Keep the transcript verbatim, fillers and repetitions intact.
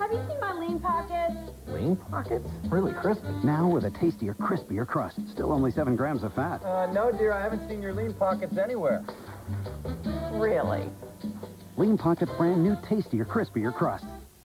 have you seen my lean pockets? Lean pockets? Really crispy. Now with a tastier, crispier crust. Still only seven grams of fat. Uh, no, dear, I haven't seen your lean pockets anywhere. Really? Lean Pockets brand new tastier, crispier crust.